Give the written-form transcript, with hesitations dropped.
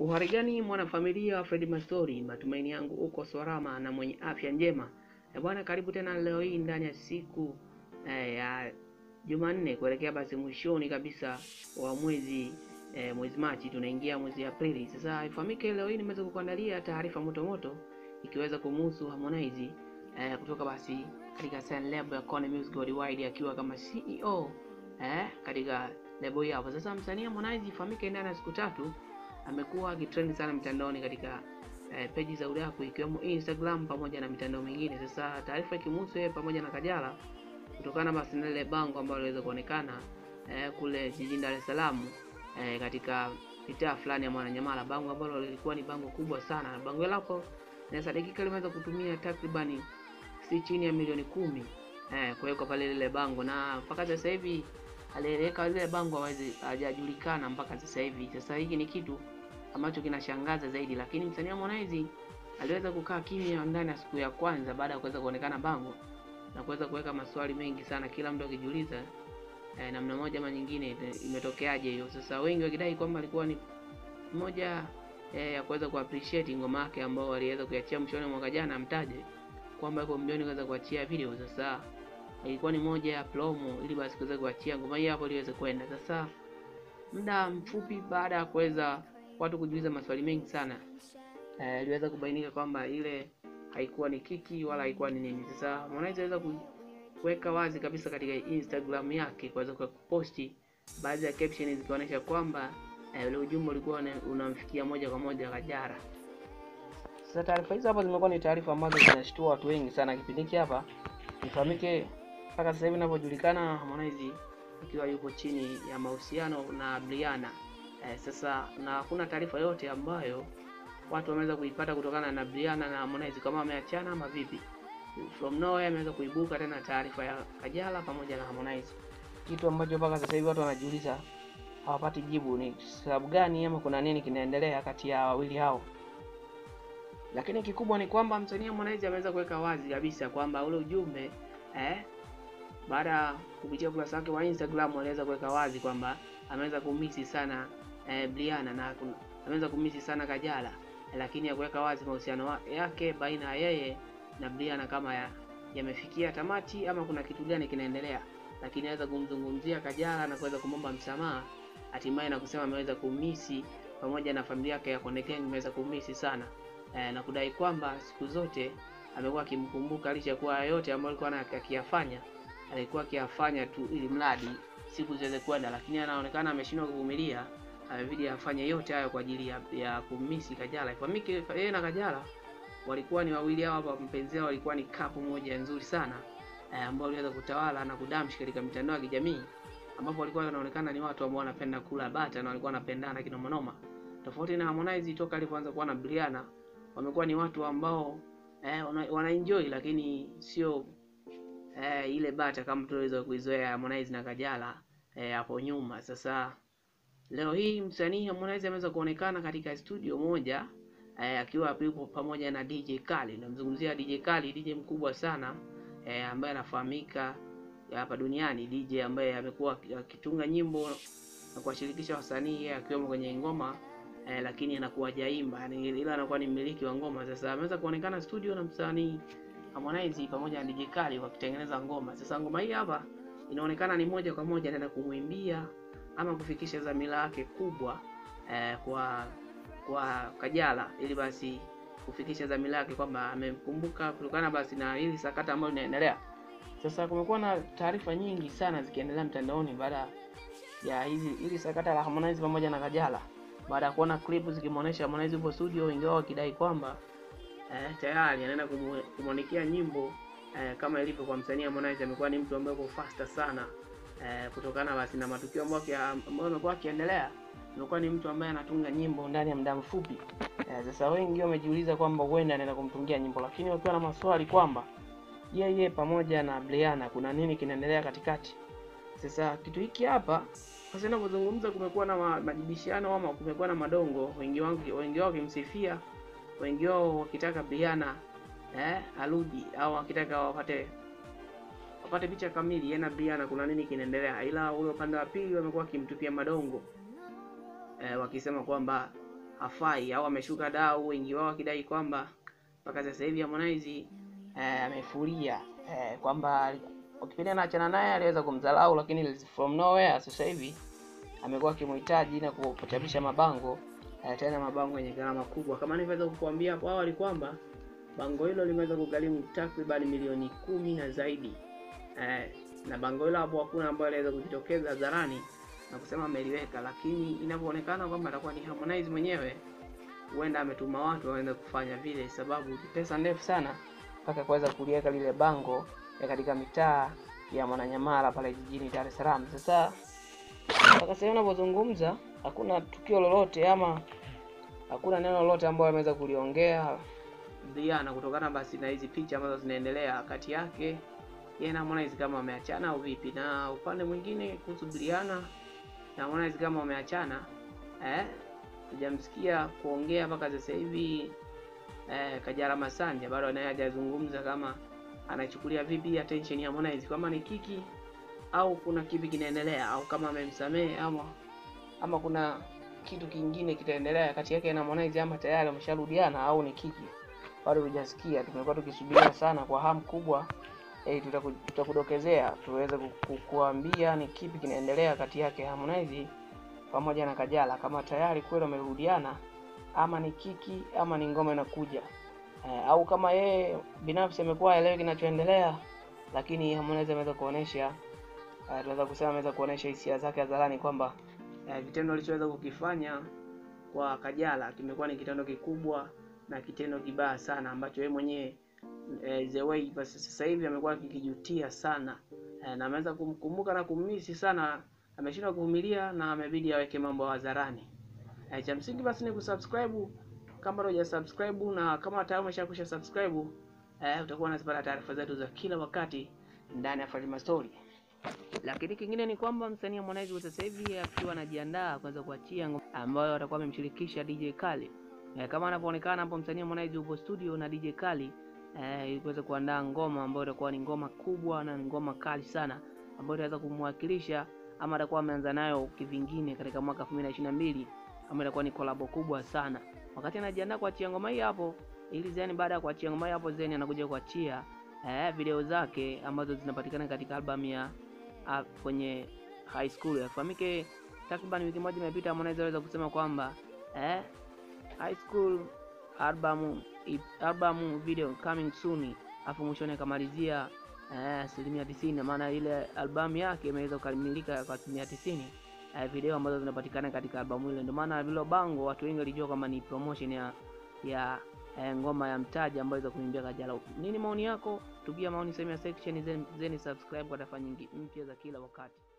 Uhari gani mwanafamilia wa Fred Mastori, matumaini yangu uko salama na mwenye afya njema. Bwana, karibu tena leo hii ndani ya siku ya Jumanne kuelekea basi mwishoni kabisa wa mwezi Machi, tunaingia mwezi Aprili. Sasa ifahamike leo hii nimeweza kukuandalia taarifa moto moto ikiweza kumhusu Harmonize kutoka basi katika Sun Label ya Konde Music Worldwide akiwa kama CEO katika lebo yao. Sasa msanii Harmonize ifahamike ndani ya siku tatu amekuwa akitrend sana mitandaoni katika peji za udaku ikiwemo Instagram pamoja na mitandao mingine. Sasa taarifa ikimhusu yeye pamoja na Kajala kutokana basi na ile bango ambalo liweza kuonekana kule jijini Dar es Salaam katika mitaa fulani ya Mwananyamala, bango ambalo lilikuwa ni bango kubwa sana. Bango hapo inasadikika limeweza kutumia takribani si chini ya milioni 10 kuweka pale lile bango, na mpaka sasa hivi aliweka lile bango hajajulikana mpaka sasa hivi. Sasa hiki ni kitu ambacho kinashangaza zaidi, lakini msanii Harmonize aliweza kukaa kimya ndani ya siku ya kwanza baada ya kuweza kuonekana bango na kuweza kuweka maswali mengi sana, kila mtu akijiuliza namna moja ama nyingine imetokeaje hiyo. Sasa wengi wakidai kwamba alikuwa ni moja ya kuweza kuappreciate ngoma yake ambao aliweza kuachia mwishoni mwaka jana, amtaje kwamba yuko mbioni kuweza kuachia video. Sasa ilikuwa ni moja ya promo ili basi kuweza kuachia ngoma hii hapo iweze kwenda. Sasa muda mfupi baada ya kuweza watu kujiuliza maswali mengi sana iliweza kubainika kwamba ile haikuwa ni kiki wala haikuwa ni nini. Sasa Harmonize aliweza kuweka wazi kabisa katika Instagram yake kuweza kuposti baadhi ya captions zikionyesha kwamba ule ujumbe ulikuwa unamfikia moja kwa moja Kajala. Sasa taarifa hizo hapa zimekuwa ni taarifa ambazo zinashtua watu wengi sana kipindi hiki hapa. Ifahamike mpaka sasa hivi ninavyojulikana Harmonize ikiwa yuko chini ya mahusiano na Brianna. Sasa na hakuna taarifa yote ambayo watu wameweza kuipata kutokana na Brianna na Harmonize kama wameachana ama vipi. From nowhere ameweza kuibuka tena taarifa ya Kajala pamoja na Harmonize, kitu ambacho mpaka sasa hivi watu wanajiuliza hawapati jibu ni sababu gani ama kuna nini kinaendelea kati ya wawili hao. Lakini kikubwa ni kwamba msanii Harmonize ameweza kuweka wazi kabisa kwamba ule ujumbe baada kupitia ukurasa wake wa Instagram aliweza kuweka wazi kwamba ameweza kumisi sana Brianna na ameweza kumisi sana Kajala, lakini hakuweka wazi mahusiano yake baina ya yeye na Brianna kama yamefikia tamati ama kuna kitu gani kinaendelea. Lakini anaweza kumzungumzia Kajala na kuweza kumomba msamaha hatimaye na kusema ameweza kumisi pamoja na familia yake ya Konde Gang ameweza kumisi sana na kudai kwamba siku zote amekuwa akimkumbuka licha kwa yote ambayo alikuwa akiyafanya, alikuwa akiyafanya tu ili mradi siku ziweze kwenda, lakini anaonekana ameshindwa kuvumilia, amebidi afanye yote hayo kwa ajili ya kumisi Kajala. Ifahamike yeye na Kajala walikuwa ni wawili hao hapa, mpenzi wao walikuwa ni couple moja nzuri sana ambao waliweza kutawala na kudamshi katika mitandao ya kijamii, ambapo walikuwa wanaonekana ni watu ambao wanapenda kula bata na walikuwa wanapendana kinoma noma. Tofauti na Harmonize toka alipoanza kuwa na Brianna, wamekuwa ni watu ambao wanaenjoy lakini sio ile bata kama tuliweza kuizoea Harmonize na Kajala hapo nyuma. Sasa leo hii msanii Harmonize ameweza kuonekana katika studio moja akiwa yupo pamoja na DJ Kali. Namzungumzia DJ Kali, DJ mkubwa sana ambaye anafahamika hapa duniani, DJ ambaye amekuwa akitunga nyimbo na kuwashirikisha wasanii akiwemo kwenye ngoma lakini anakuwa jaimba, yani ila anakuwa ni mmiliki wa ngoma. Sasa ameweza kuonekana studio na msanii Harmonize pamoja na DJ Kali wakitengeneza ngoma. Sasa ngoma hii hapa inaonekana ni moja kwa moja tena kumwimbia ama kufikisha dhamira yake kubwa kwa Kajala, ili basi kufikisha dhamira yake kwamba amemkumbuka kutokana basi na hili sakata ambalo linaendelea. Sasa kumekuwa na taarifa nyingi sana zikiendelea mtandaoni baada ya hili sakata la Harmonize pamoja na Kajala, baada ya kuona clip zikimuonesha Harmonize yupo studio, ingawa wakidai kwamba tayari anaenda kumwonikia nyimbo kama ilivyo kwa msanii Harmonize. Amekuwa ni mtu ambaye yuko faster sana kutokana basi na matukio ambayo yamekuwa yakiendelea. Amekuwa ni mtu ambaye anatunga nyimbo ndani ya muda mfupi. Sasa wengi wamejiuliza kwamba huenda anaenda kumtungia nyimbo, lakini wakiwa na maswali kwamba yeye pamoja na Brianna kuna nini kinaendelea katikati. Sasa kitu hiki hapa sasa ninapozungumza kumekuwa na majibishano ama kumekuwa na madongo, wengi wao kimsifia, wengi wao wakitaka Brianna arudi au wakitaka wapate picha kamili yeye na Brianna kuna nini kinaendelea, ila huyo upande wa pili wamekuwa kimtupia madongo wakisema kwamba hafai au ameshuka dau, wengi wao wakidai kwamba mpaka sasa hivi Harmonize amefuria kwamba ukipenda anaachana naye aliweza kumdharau, lakini from nowhere sasa hivi amekuwa akimhitaji na kuchapisha mabango tena mabango yenye gharama kubwa. Kama niliweza kukuambia hapo awali kwamba bango hilo limeweza kugharimu takriban milioni 10 na zaidi. Na bango hilo hapo hakuna ambaye anaweza kujitokeza hadharani na kusema ameliweka, lakini inavyoonekana kwamba atakuwa ni Harmonize mwenyewe, huenda ametuma watu waende kufanya vile, sababu ni pesa ndefu sana mpaka kuweza kuliweka lile bango katika mitaa ya Mwananyamala pale jijini Dar es Salaam. Sasa mpaka sasa ninapozungumza hakuna tukio lolote ama hakuna neno lolote ambalo ameweza kuliongea Briana, kutokana basi na hizi picha ambazo zinaendelea kati yake yeye na Harmonize kama wameachana au vipi. Na upande mwingine kuhusu Briana na Harmonize kama wameachana, sijamsikia kuongea mpaka sasa hivi. Kajala Masanja bado naye hajazungumza kama anachukulia vipi attention ya Harmonize, kama ni kiki au kuna kipi kinaendelea, au kama amemsamehe ama kuna kitu kingine kitaendelea kati yake na Harmonize, ama tayari wamesharudiana au ni kiki. Bado hujasikia. Tumekuwa tukisubiria sana kwa hamu kubwa. Tutakudokezea tuweze kukuambia ni kipi kinaendelea kati yake Harmonize pamoja na Kajala, kama tayari kweli wamerudiana ama ni kiki ama ni ngoma inakuja, au kama yeye binafsi amekuwa elewi kinachoendelea, lakini Harmonize ameweza kuonesha, tunaweza kusema ameweza kuonesha hisia zake hadharani kwamba kitendo alichoweza kukifanya kwa Kajala kimekuwa ni kitendo kikubwa na kitendo kibaya sana, ambacho yeye mwenyewe the way basi sasa hivi amekuwa akikijutia sana, na ameweza kumkumbuka na kummisi sana. Ameshindwa kuvumilia na amebidi aweke mambo hadharani. Cha msingi basi ni kusubscribe kama bado hujasubscribe, na kama tayari umeshakusha subscribe utakuwa unazipata taarifa zetu za kila wakati ndani ya Fatima Story. Lakini kingine ni kwamba msanii Harmonize sasa hivi akiwa anajiandaa kuanza kuachia ngoma ambayo atakuwa amemshirikisha DJ Kali. Kama anavyoonekana hapo, msanii Harmonize yupo studio na DJ Kali ili kuweza kuandaa ngoma ambayo itakuwa ni ngoma kubwa na ngoma kali sana, ambayo itaweza kumwakilisha ama atakuwa ameanza nayo kivingine katika mwaka 2022, ama itakuwa ni collab kubwa sana. Wakati anajiandaa kuachia ngoma hii hapo, ili zeni baada ya kuachia ngoma hii hapo zeni anakuja kuachia video zake ambazo zinapatikana katika album ya kwenye High School. Yafahamike takriban wiki moja imepita, Harmonize aliweza kusema kwamba High School album video coming soon, afu mwishoni akamalizia 90%, maana ile albamu yake imeweza kukamilika kwa 90%. Video ambazo zinapatikana katika albamu ile, ndio maana vile bango watu wengi walijua kama ni promotion ya ngoma ya Mtaji ambayo iweza kuimbia Kajala. Nini maoni yako? Tupia maoni sehemu ya section, then subscribe kwa taarifa nyingi mpya za kila wakati.